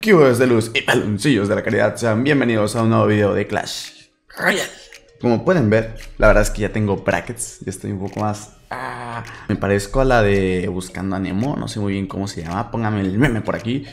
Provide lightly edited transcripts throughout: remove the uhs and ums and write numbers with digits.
Cubos de luz y baloncillos de la caridad, sean bienvenidos a un nuevo video de Clash Royale. Como pueden ver, la verdad es que ya tengo brackets, ya estoy un poco más... me parezco a la de Buscando a Nemo, no sé muy bien cómo se llama, pónganme el meme por aquí.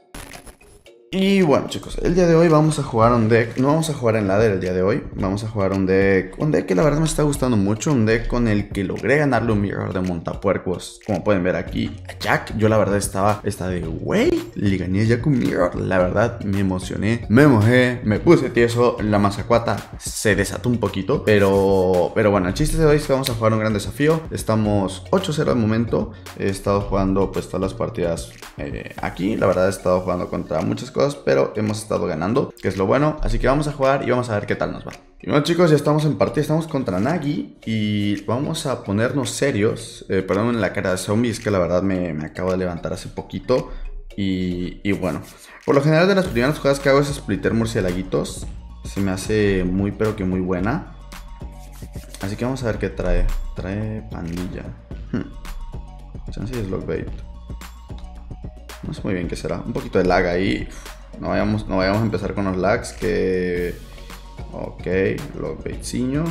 Y bueno chicos, el día de hoy vamos a jugar un deck, no vamos a jugar en ladder el día de hoy, vamos a jugar un deck que la verdad me está gustando mucho, un deck con el que logré ganarle un mirror de montapuercos, como pueden ver aquí a Jack. Yo la verdad estaba de güey, le gané a Jack un mirror, la verdad me emocioné, me mojé, me puse tieso, la mazacuata se desató un poquito, pero bueno, el chiste de hoy es que vamos a jugar un gran desafío, estamos 8-0 de momento, he estado jugando pues todas las partidas aquí, la verdad he estado jugando contra muchas cosas, pero hemos estado ganando, que es lo bueno. Así que vamos a jugar y vamos a ver qué tal nos va. Y bueno chicos, ya estamos en partida, estamos contra Nagi y vamos a ponernos serios. Perdón en la cara de zombies, que la verdad me acabo de levantar hace poquito. Y bueno, por lo general de las primeras jugadas que hago es splitter murcielaguitos. Se me hace muy pero que muy buena. Así que vamos a ver qué trae. Trae pandilla. Chance es lockbait. No sé muy bien qué será. Un poquito de lag ahí. No vayamos a empezar con los lags que... Ok, lockbaitciño.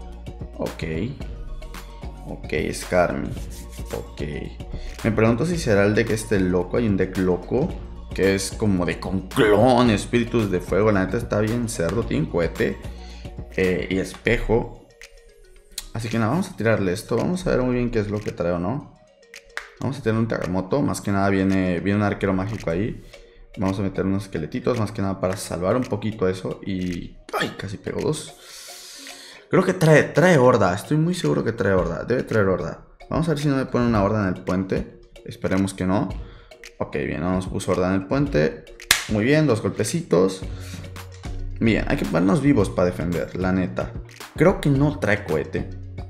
Ok, Skarmy. Ok. Me pregunto si será el deck este loco. Hay un deck loco que es como de con clon, espíritus de fuego. La neta está bien cerdo. Tiene cohete y espejo. Así que nada, vamos a tirarle esto. Vamos a ver muy bien qué es lo que trae o no. Vamos a tener un terremoto, más que nada viene un arquero mágico ahí. Vamos a meter unos esqueletitos, más que nada para salvar un poquito eso. Y... ¡ay! Casi pegó dos. Creo que trae horda, estoy muy seguro que trae horda. Debe traer horda. Vamos a ver si no me pone una horda en el puente. Esperemos que no. Ok, bien, no nos puso horda en el puente. Muy bien, dos golpecitos. Bien, hay que ponernos vivos para defender, la neta. Creo que no trae cohete.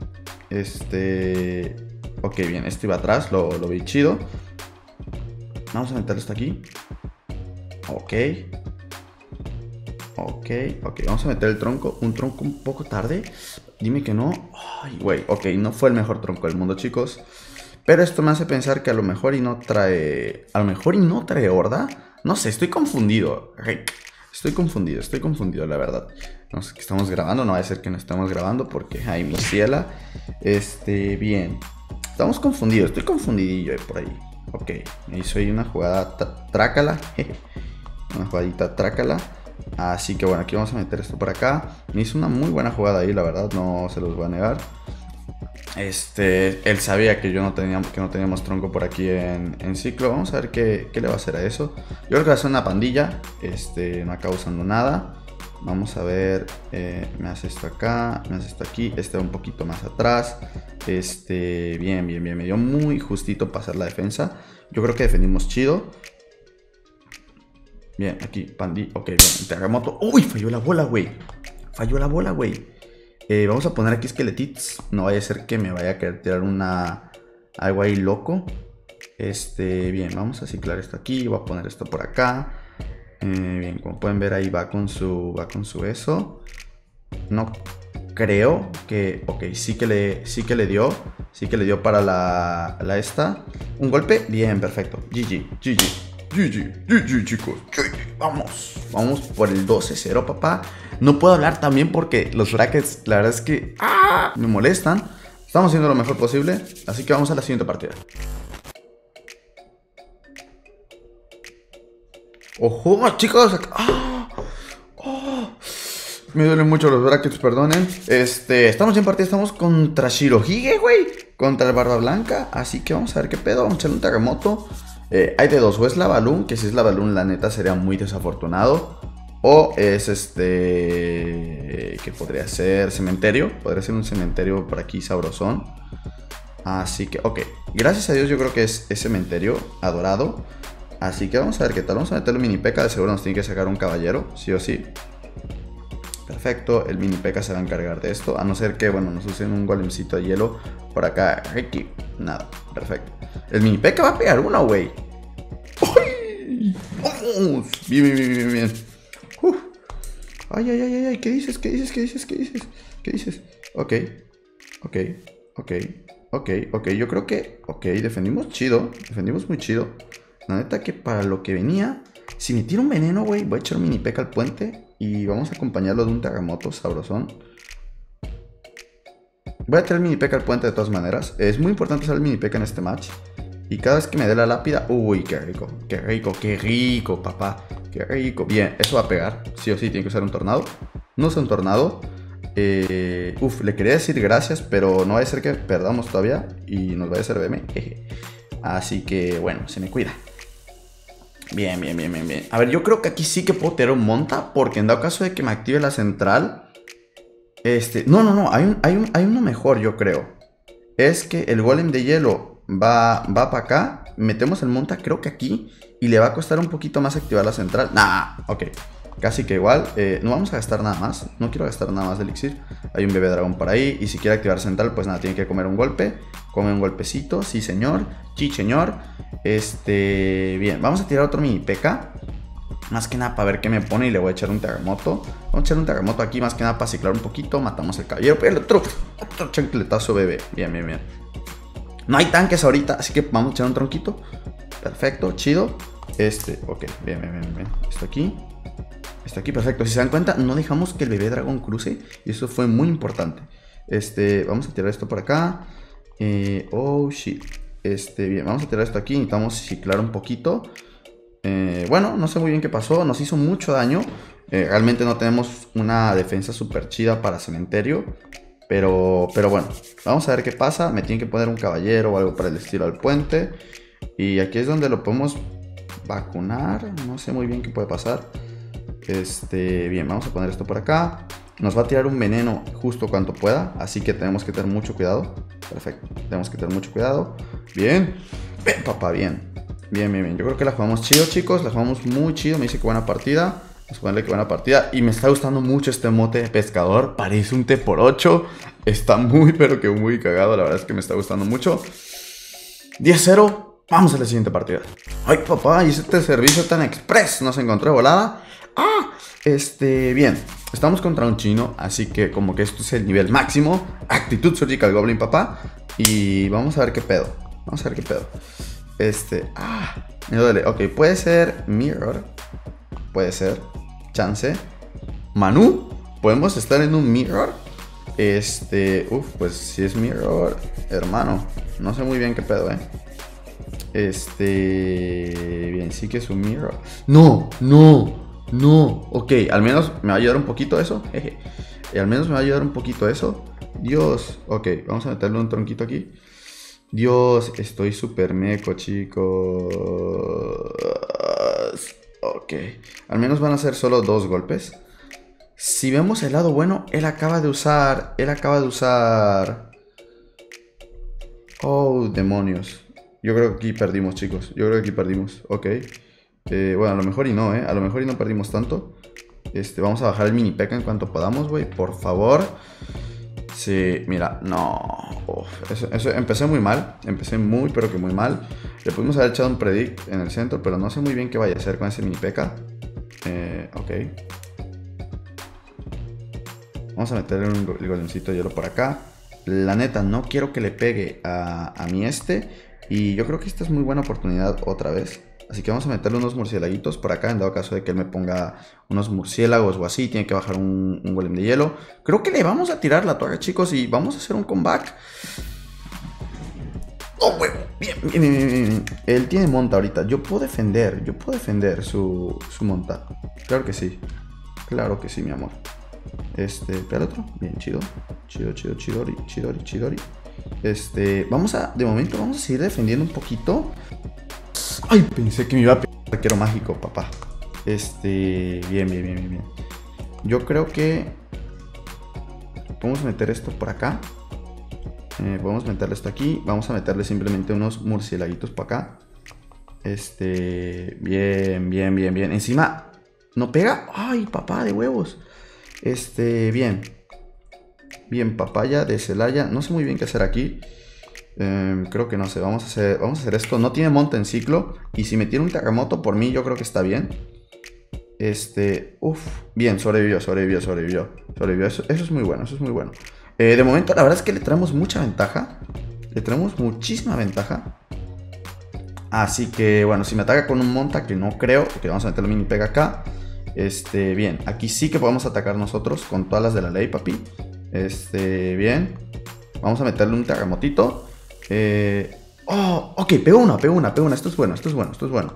Ok, bien, este iba atrás, lo vi chido. Vamos a meter esto aquí. Ok, vamos a meter el tronco. Un tronco un poco tarde. Dime que no. Ay, güey, ok, no fue el mejor tronco del mundo, chicos. Pero esto me hace pensar que a lo mejor y no trae... A lo mejor y no trae horda. No sé, estoy confundido, Rick. Estoy confundido, la verdad. No sé que estamos grabando, no va a ser que no estamos grabando porque... ay, mi ciela. Bien. Estamos confundidos, estoy confundidillo por ahí. Ok, me hizo ahí una jugada trácala. Una jugadita trácala. Así que bueno, aquí vamos a meter esto por acá. Me hizo una muy buena jugada ahí, la verdad, no se los voy a negar. Él sabía que no teníamos tronco por aquí en ciclo. Vamos a ver qué le va a hacer a eso. Yo creo que va a ser una pandilla. No acaba usando nada. Vamos a ver, me hace esto acá, me hace esto aquí, va un poquito más atrás. Bien, me dio muy justito pasar la defensa. Yo creo que defendimos chido. Bien, aquí, pandi, ok, bien, terremoto. Uy, falló la bola, güey. Vamos a poner aquí esqueletitos. No vaya a ser que me vaya a querer tirar algo ahí loco. Bien, vamos a ciclar esto aquí, voy a poner esto por acá. Bien, como pueden ver ahí va con su eso. No creo que... ok, sí que le dio para la esta. Un golpe, bien, perfecto. GG, chicos. Vamos por el 12-0, papá. No puedo hablar también porque los brackets, la verdad es que me molestan. Estamos haciendo lo mejor posible, así que vamos a la siguiente partida. ¡Ojo, chicos! Me duelen mucho los brackets, perdonen. Estamos en partida, estamos contra Shirohige, güey. Contra el Barba Blanca. Así que vamos a ver qué pedo. Vamos a echarle un terremoto. Hay de dos. O es la Balloon, que si es la Balloon, la neta sería muy desafortunado. O es que podría ser cementerio. Podría ser un cementerio por aquí sabrosón. Así que, ok. Gracias a Dios yo creo que es cementerio adorado. Así que vamos a ver qué tal. Vamos a meterle un mini P.E.K.K.A. De seguro nos tiene que sacar un caballero, sí o sí. Perfecto, el mini P.E.K.K.A. se va a encargar de esto. A no ser que, bueno, nos usen un golemcito de hielo por acá. Aquí, nada, perfecto. El mini P.E.K.K.A. va a pegar uno, güey. ¡Vamos! Bien. Ay. ¿Qué dices? Ok. Yo creo que... ok, defendimos chido. Defendimos muy chido. La neta que para lo que venía Si me tira un veneno, güey, voy a echar un mini P.E.K.K.A al puente y vamos a acompañarlo de un terremoto sabrosón. Voy a tirar el mini P.E.K.K.A al puente de todas maneras. Es muy importante usar el mini P.E.K.K.A en este match. Y cada vez que me dé la lápida... Uy, qué rico, qué rico, qué rico, papá. Qué rico. Bien, eso va a pegar. Sí o sí, tiene que usar un tornado. No usa un tornado. Le quería decir gracias, pero no va a ser que perdamos todavía y nos vaya a hacer BM. Así que, bueno, se me cuida. Bien, bien, bien, bien, bien. A ver, yo creo que aquí sí que puedo tener un monta, porque en dado caso de que me active la central... No, hay uno mejor, yo creo. Es que el golem de hielo va para acá. Metemos el monta, creo que aquí. Y le va a costar un poquito más activar la central. Nah, ok. Casi que igual. No vamos a gastar nada más. No quiero gastar nada más de elixir. Hay un bebé dragón por ahí. Y si quiere activar central, pues nada, tiene que comer un golpe. Come un golpecito. Sí, señor. Sí, señor. Bien, vamos a tirar otro mini P.E.K.K.A. Más que nada para ver qué me pone y le voy a echar un terremoto. Vamos a echar un terremoto aquí más que nada para ciclar un poquito. Matamos al caballero. Pero el otro chancletazo, bebé. Bien, bien, bien. No hay tanques ahorita, así que vamos a echar un tronquito. Perfecto, chido. Ok, bien, bien, bien, bien. Esto aquí, perfecto. Si se dan cuenta, no dejamos que el bebé dragón cruce. Y eso fue muy importante. Vamos a tirar esto por acá. Oh, shit. Bien, vamos a tirar esto aquí. Necesitamos ciclar un poquito. Bueno, no sé muy bien qué pasó. Nos hizo mucho daño. Realmente no tenemos una defensa súper chida para cementerio. Pero bueno, vamos a ver qué pasa. Me tienen que poner un caballero o algo para el estilo al puente. Y aquí es donde lo podemos vacunar. No sé muy bien qué puede pasar. Bien, vamos a poner esto por acá. Nos va a tirar un veneno justo cuanto pueda. Así que tenemos que tener mucho cuidado. Perfecto, tenemos que tener mucho cuidado. Bien, bien, papá, bien. Bien, bien, bien. Yo creo que la jugamos chido, chicos. La jugamos muy chido. Me dice que buena partida. Vamos a ponerle que buena partida. Y me está gustando mucho este mote de pescador. Parece un T×8. Está muy, pero que muy cagado. La verdad es que me está gustando mucho. 10-0. Vamos a la siguiente partida. Ay, papá. Y este servicio tan express. Nos encontró de volada. Bien. Estamos contra un chino. Así que como que esto es el nivel máximo. Actitud Surgical Goblin, papá. Y vamos a ver qué pedo. Vamos a ver qué pedo. Me duele. Ok, puede ser Mirror. Puede ser. Chance. Manu. ¿Podemos estar en un Mirror? Pues si es Mirror, hermano. No sé muy bien qué pedo, Bien, sí que es un Mirror. No. Ok, al menos me va a ayudar un poquito eso. Jeje. Al menos me va a ayudar un poquito eso. Dios. Ok, vamos a meterle un tronquito aquí. Dios, estoy súper meco, chicos. Ok. Al menos van a ser solo 2 golpes. Si vemos el lado bueno, él acaba de usar... Oh, demonios. Yo creo que aquí perdimos, chicos. Yo creo que aquí perdimos. Ok. Bueno, a lo mejor y no, A lo mejor y no perdimos tanto. Vamos a bajar el mini P.E.K.K.A en cuanto podamos, güey. Por favor. Sí, mira, no. Eso, empecé muy mal. Empecé muy, pero que muy mal. Le pudimos haber echado un predict en el centro, pero no sé muy bien qué vaya a hacer con ese mini P.E.K.K.A. Ok. Vamos a meterle el golemcito de hielo por acá. La neta, no quiero que le pegue a mi Y yo creo que esta es muy buena oportunidad otra vez. Así que vamos a meterle unos murciélaguitos por acá. En dado caso de que él me ponga unos murciélagos o así, tiene que bajar un golem de hielo. Creo que le vamos a tirar la torre, chicos, y vamos a hacer un comeback. Oh, huevo. Bien, bien, bien, bien. Él tiene monta ahorita. Yo puedo defender su monta. Claro que sí. Claro que sí, mi amor. Espera el otro. Bien, chido. Chidori. De momento vamos a seguir defendiendo un poquito. Ay, pensé que me iba a pegar arquero mágico, papá. Bien. Yo creo que podemos meter esto por acá. Podemos meterle esto aquí. Vamos a meterle simplemente unos murciélaguitos para acá. Bien. Encima, ¿no pega? Ay, papá de huevos. Bien. Bien, papaya de Celaya. No sé muy bien qué hacer aquí. Creo que no sé. Vamos a hacer esto. No tiene monta en ciclo. Y si me tiene un terremoto, por mí yo creo que está bien. Bien, sobrevivió. Eso es muy bueno, de momento, la verdad es que le traemos mucha ventaja. Le traemos muchísima ventaja Así que, bueno, si me ataca con un monta, que no creo, ok, vamos a meterle mini pega acá. Bien, aquí sí que podemos atacar nosotros con todas las de la ley, papi. Bien. Vamos a meterle un terremotito. Oh, ok, pegó una. Esto es bueno. Esto es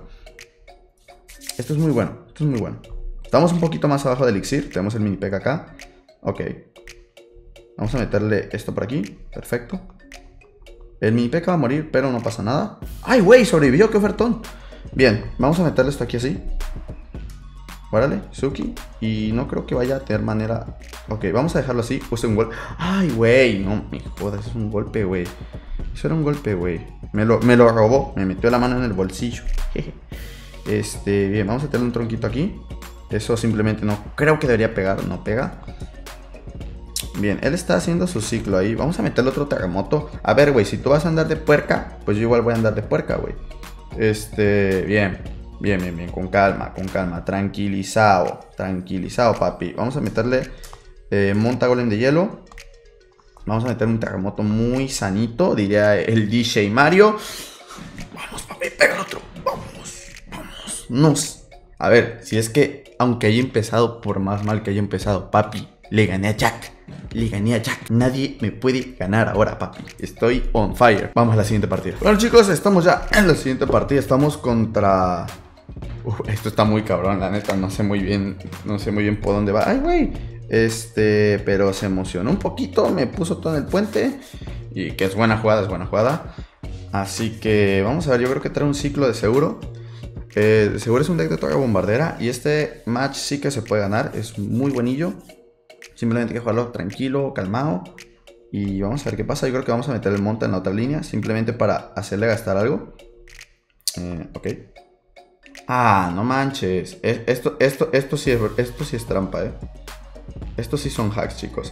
muy bueno. Estamos un poquito más abajo del elixir. Tenemos el mini pega acá. Ok. Vamos a meterle esto por aquí. Perfecto. El mini P.E.K.K.A va a morir, pero no pasa nada. ¡Ay, güey! Sobrevivió, qué ofertón. Bien, vamos a meterle esto aquí así. Órale, Suki. Y no creo que vaya a tener manera. Ok, vamos a dejarlo así. Puse un golpe. ¡Ay, güey! No me jodas, es un golpe, güey. Eso era un golpe, güey. Me lo robó. Me metió la mano en el bolsillo. Bien, vamos a tener un tronquito aquí. Eso simplemente no creo que debería pegar. No pega. Bien, él está haciendo su ciclo ahí. Vamos a meterle otro terremoto. A ver, güey, si tú vas a andar de puerca, pues yo igual voy a andar de puerca, güey. Bien, con calma. Tranquilizado, papi. Vamos a meterle monta golem de hielo. Vamos a meter un terremoto muy sanito, diría el DJ Mario. Vamos, papi, pega el otro. Vamos. A ver, si es que, aunque haya empezado, por más mal que haya empezado, papi, le gané a Jack. Nadie me puede ganar ahora, papi. Estoy on fire. Vamos a la siguiente partida. Bueno, chicos, estamos ya en la siguiente partida. Estamos contra... esto está muy cabrón, la neta. No sé muy bien por dónde va. Ay, güey. Pero se emocionó un poquito. Me puso todo en el puente. Y que es buena jugada. Así que vamos a ver. Yo creo que trae un ciclo de seguro. De seguro es un deck de torre bombardera. Y este match sí que se puede ganar. Es muy buenillo. Simplemente hay que jugarlo tranquilo, calmado. Y vamos a ver qué pasa. Yo creo que vamos a meter el monta en la otra línea. Simplemente para hacerle gastar algo. Ok. Ah, no manches. Esto sí es trampa, Estos sí son hacks, chicos.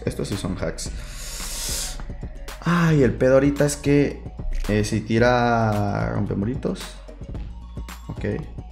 Ay, el pedo ahorita es que si tira rompemuritos. Ok,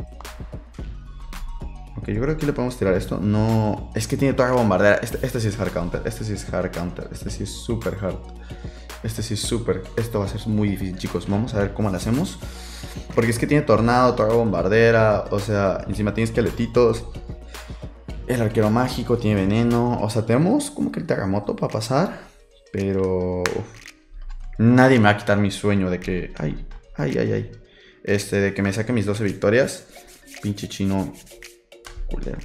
yo creo que aquí le podemos tirar esto. No, es que tiene torre bombardera. Este sí es hard counter. Este sí es super hard. Esto va a ser muy difícil, chicos. Vamos a ver cómo lo hacemos. Porque es que tiene tornado, torre bombardera. O sea, encima tiene esqueletitos. El arquero mágico tiene veneno. O sea, tenemos como que el terremoto para pasar. Pero nadie me va a quitar mi sueño de que... Ay. De que me saque mis 12 victorias. Pinche chino culero.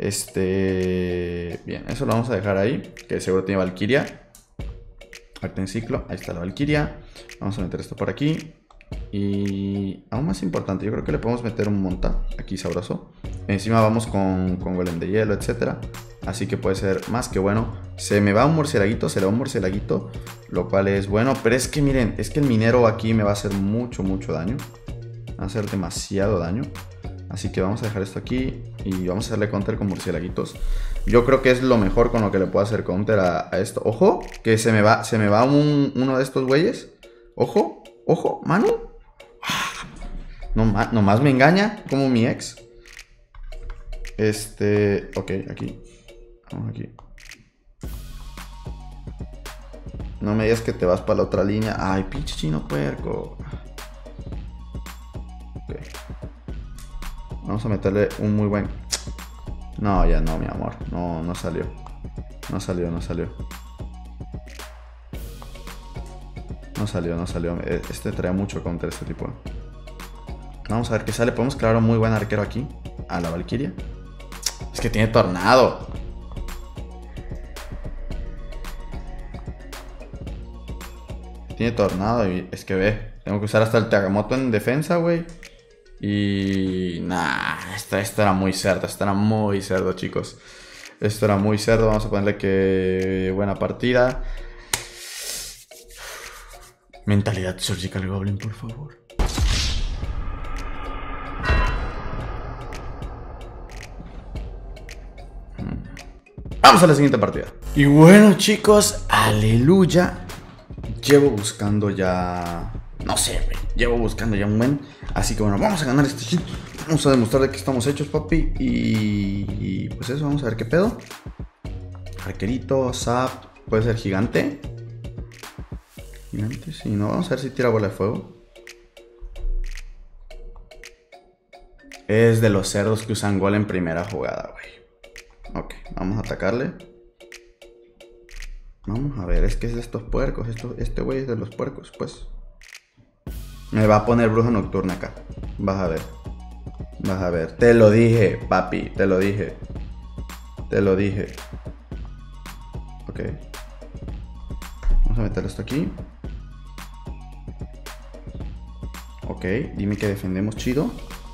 Bien, eso lo vamos a dejar ahí. Que seguro tiene Valkyria. Arte en ciclo, ahí está la Valkyria. Vamos a meter esto por aquí. Y aún más importante, yo creo que le podemos meter un monta aquí sabroso. Encima vamos con golem de hielo, etcétera. Así que puede ser más que bueno. Se me va un murcielaguito, lo cual es bueno. Pero es que miren, es que el minero aquí me va a hacer mucho daño. Va a hacer demasiado daño. Así que vamos a dejar esto aquí y vamos a hacerle counter con murcielaguitos. Yo creo que es lo mejor con lo que le puedo hacer counter a esto. Ojo, que se me va uno de estos güeyes. Ojo, mano. Nomás me engaña, como mi ex. Ok, aquí. Vamos aquí. No me digas que te vas para la otra línea. Ay, pinche chino puerco. Ok. Vamos a meterle un muy buen... No, ya no, mi amor. No salió. No salió. Este trae mucho counter, este tipo. Vamos a ver qué sale. Podemos clavar un muy buen arquero aquí. A la Valkyria. Es que tiene tornado. Tiene tornado y es que ve. Tengo que usar hasta el terremoto en defensa, güey. Y... Nah, esto era muy cerdo. Chicos. Esto era muy cerdo. Vamos a ponerle que... Buena partida. Mentalidad Surgical Goblin, por favor. Vamos a la siguiente partida. Y bueno, chicos, aleluya. Llevo buscando ya... No sé, güey. Llevo buscando ya un buen. Así que bueno, vamos a ganar este shit. Vamos a demostrar de que estamos hechos, papi. Y pues eso, vamos a ver qué pedo. Arquerito, zap. Puede ser gigante. Gigante, sí, no. Vamos a ver si tira bola de fuego. Es de los cerdos que usan gol en primera jugada, güey. Ok, vamos a atacarle. Vamos a ver, es que es de estos puercos. Este güey es de los puercos, pues. Me va a poner bruja nocturna acá. Vas a ver. Vas a ver. Te lo dije, papi. Te lo dije. Te lo dije. Ok. Vamos a meter esto aquí. Ok, dime que defendemos chido.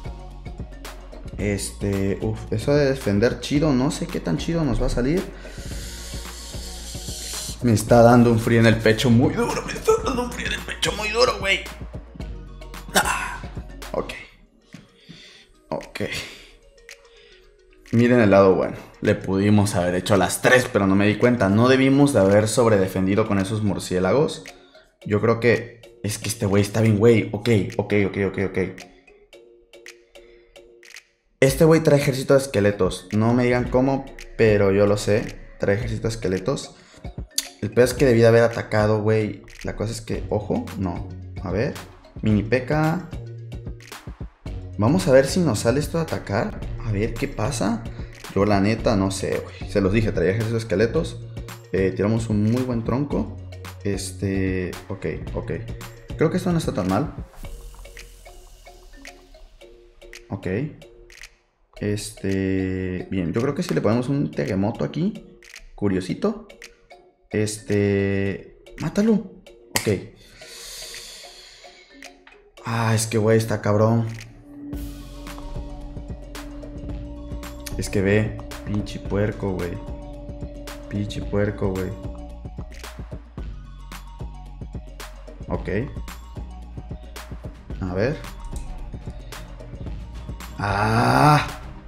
Eso de defender chido, no sé qué tan chido nos va a salir. Me está dando un frío en el pecho muy duro. Me está dando un frío en el pecho muy duro, güey. Ok. Ok. Miren el lado bueno. Le pudimos haber hecho las 3, pero no me di cuenta. No debimos de haber sobredefendido con esos murciélagos. Yo creo que... Es que este güey está bien, güey. Ok. Este güey trae ejército de esqueletos. No me digan cómo, pero yo lo sé. Trae ejército de esqueletos. El peor es que debí de haber atacado, güey. La cosa es que... Ojo, no. A ver. Mini P.E.K.K.A. Vamos a ver si nos sale esto de atacar. A ver qué pasa. Yo la neta no sé, güey. Se los dije, traía ejército de esqueletos. Tiramos un muy buen tronco. Ok. Creo que esto no está tan mal. Ok. Bien, yo creo que si le ponemos un terremoto aquí. Curiosito. Mátalo. Ok. Ah, es que güey, está cabrón. Es que ve, pinche puerco, güey. Pinche puerco, güey. Ok. A ver. Ah.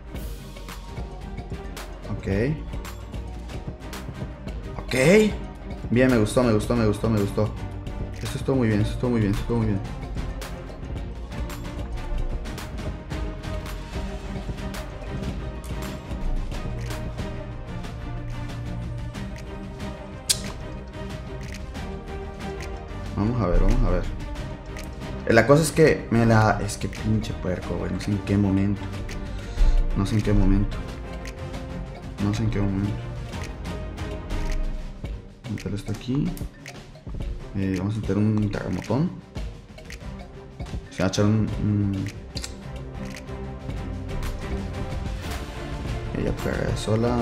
Ok. Ok. Bien, me gustó. Esto estuvo muy bien, Vamos a ver. La cosa es que Es que pinche puerco, güey. No sé en qué momento. Vamos a meter esto aquí. Vamos a meter un terremotón. Se va a echar Ella pega sola.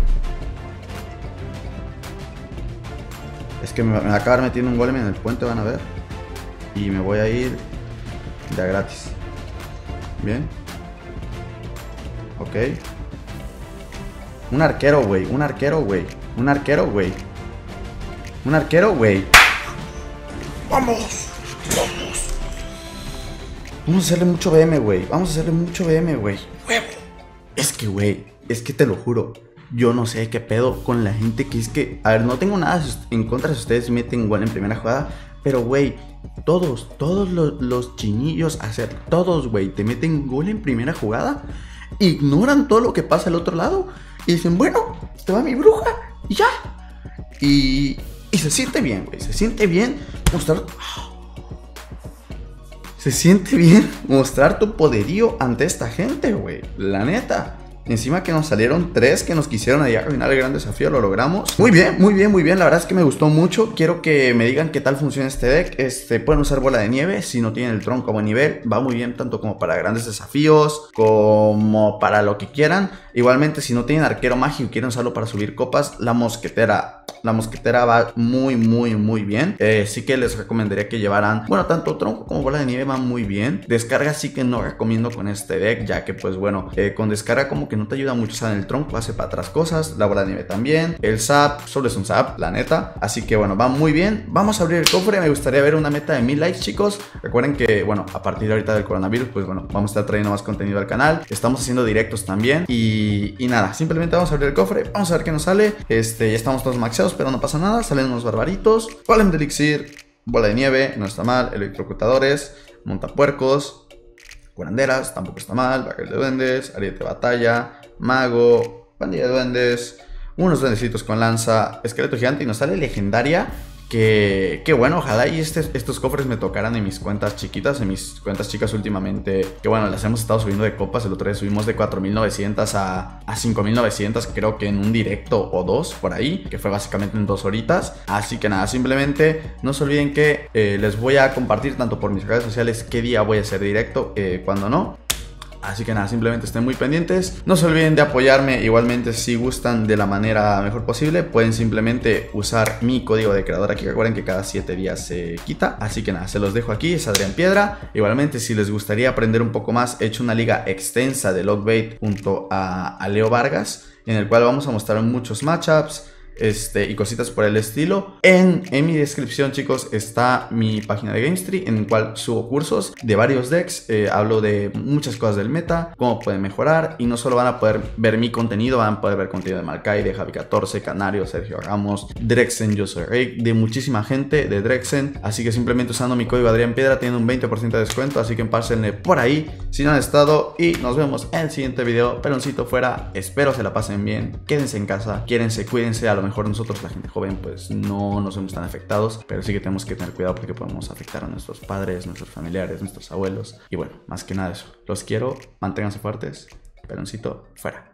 Es que me va a acabar metiendo un golem en el puente, van a ver. Y me voy a ir ya gratis. Bien. Ok. Un arquero, güey. Vamos. Vamos a hacerle mucho BM, güey. Huevo. Es que te lo juro. Yo no sé qué pedo con la gente que es que... A ver, no tengo nada en contra si ustedes meten gol en primera jugada. Pero, güey, todos los chinillos, todos, güey, te meten gol en primera jugada. Ignoran todo lo que pasa al otro lado. Y dicen, bueno, te va mi bruja y ya. Y se siente bien, güey. Se siente bien mostrar tu poderío ante esta gente, güey. La neta. Encima que nos salieron 3 que nos quisieron ahí arruinar el gran desafío, lo logramos. Muy bien. La verdad es que me gustó mucho. Quiero que me digan qué tal funciona este deck. Pueden usar bola de nieve si no tienen el tronco a buen nivel. Va muy bien tanto como para grandes desafíos, como para lo que quieran. Igualmente, si no tienen arquero mágico y quieren usarlo para subir copas, la mosquetera va muy bien. Sí que les recomendaría que llevaran, bueno, tanto tronco como bola de nieve van muy bien. Descarga sí que no recomiendo con este deck, ya que pues bueno, con descarga como que no te ayuda mucho. O sea, en el tronco hace para otras cosas, la bola de nieve también. El zap solo es un zap, la neta. Así que bueno, va muy bien. Vamos a abrir el cofre. Me gustaría ver una meta de 1000 likes, chicos. Recuerden que bueno, a partir de ahorita del coronavirus, pues bueno, vamos a estar trayendo más contenido al canal. Estamos haciendo directos también. Y nada, simplemente vamos a abrir el cofre. Vamos a ver qué nos sale. Ya estamos todos maxeados, pero no pasa nada. Salen unos barbaritos, golem de elixir, bola de nieve, no está mal. Electrocutadores, montapuercos, curanderas, tampoco está mal. Barril de duendes, ariete de batalla, mago, pandilla de duendes, unos duendecitos con lanza, esqueleto gigante. Y nos sale legendaria, que bueno, ojalá y estos cofres me tocaran en mis cuentas chiquitas, en mis cuentas chicas últimamente, que bueno, las hemos estado subiendo de copas. El otro día subimos de 4.900 a 5.900, creo que en un directo o dos por ahí, que fue básicamente en 2 horitas. Así que nada, simplemente no se olviden que les voy a compartir tanto por mis redes sociales qué día voy a hacer directo, cuando no. Así que nada, simplemente estén muy pendientes. No se olviden de apoyarme. Igualmente, si gustan de la manera mejor posible, pueden simplemente usar mi código de creador aquí. Recuerden que cada 7 días se quita. Así que nada, se los dejo aquí. Es Adrián Piedra. Igualmente, si les gustaría aprender un poco más, he hecho una liga extensa de Lockbait junto a Leo Vargas, en el cual vamos a mostrar muchos matchups y cositas por el estilo. En mi descripción, chicos, está mi página de GameStree, en el cual subo cursos de varios decks. Hablo de muchas cosas del meta, cómo pueden mejorar, y no solo van a poder ver mi contenido, van a poder ver contenido de Markai, de Javi14, Canario, Sergio Ramos, Drexen, yo soy Rey, de muchísima gente de Drexen. Así que simplemente usando mi código Adrián Piedra tienen un 20% de descuento, así que pásenle por ahí si no han estado, y nos vemos en el siguiente video. Peloncito fuera, espero se la pasen bien, quédense en casa, quiérense, cuídense. A lo mejor nosotros, la gente joven, pues no nos vemos tan afectados, pero sí que tenemos que tener cuidado porque podemos afectar a nuestros padres, nuestros familiares, nuestros abuelos. Y bueno, más que nada eso, los quiero, manténganse fuertes. Peloncito fuera.